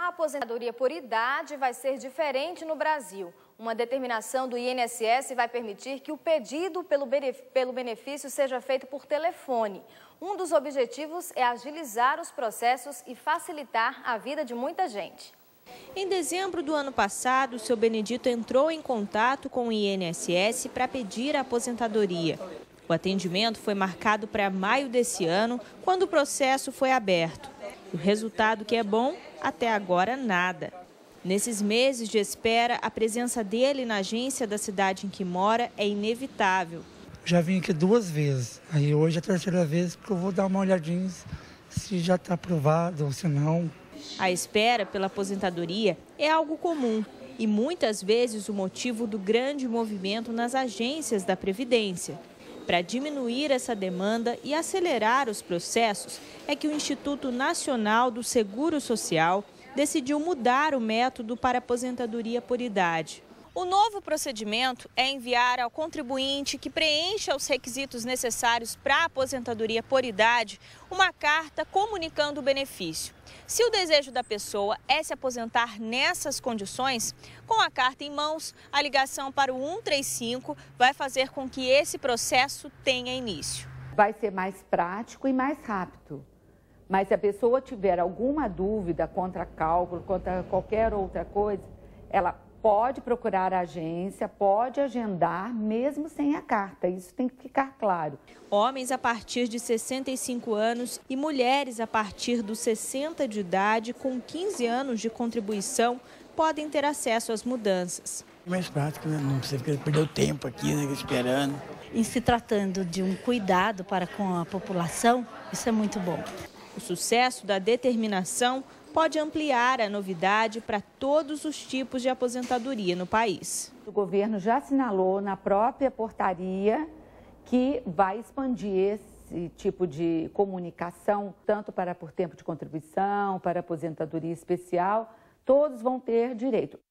aposentadoria por idade vai ser diferente no Brasil. Uma determinação do INSS vai permitir que o pedido pelo benefício seja feito por telefone. Um dos objetivos é agilizar os processos e facilitar a vida de muita gente. Em dezembro do ano passado, o seu Benedito entrou em contato com o INSS para pedir a aposentadoria. O atendimento foi marcado para maio desse ano, quando o processo foi aberto. O resultado que é bom, até agora nada. Nesses meses de espera, a presença dele na agência da cidade em que mora é inevitável. Já vim aqui 2 vezes, aí hoje é a 3ª vez que eu vou dar uma olhadinha se já está aprovado ou se não. A espera pela aposentadoria é algo comum e muitas vezes o motivo do grande movimento nas agências da Previdência. Para diminuir essa demanda e acelerar os processos, é que o Instituto Nacional do Seguro Social decidiu mudar o método para aposentadoria por idade. O novo procedimento é enviar ao contribuinte que preencha os requisitos necessários para a aposentadoria por idade uma carta comunicando o benefício. Se o desejo da pessoa é se aposentar nessas condições, com a carta em mãos, a ligação para o 135 vai fazer com que esse processo tenha início. Vai ser mais prático e mais rápido. Mas se a pessoa tiver alguma dúvida contra cálculo, contra qualquer outra coisa, ela pode procurar a agência, pode agendar, mesmo sem a carta. Isso tem que ficar claro. Homens a partir de 65 anos e mulheres a partir dos 60 de idade, com 15 anos de contribuição, podem ter acesso às mudanças. É mais prático, né? Não precisa perder o tempo aqui, né, esperando. Em se tratando de um cuidado para com a população, isso é muito bom. O sucesso da determinação pode ampliar a novidade para todos os tipos de aposentadoria no país. O governo já assinalou na própria portaria que vai expandir esse tipo de comunicação, tanto por tempo de contribuição, para aposentadoria especial, todos vão ter direito.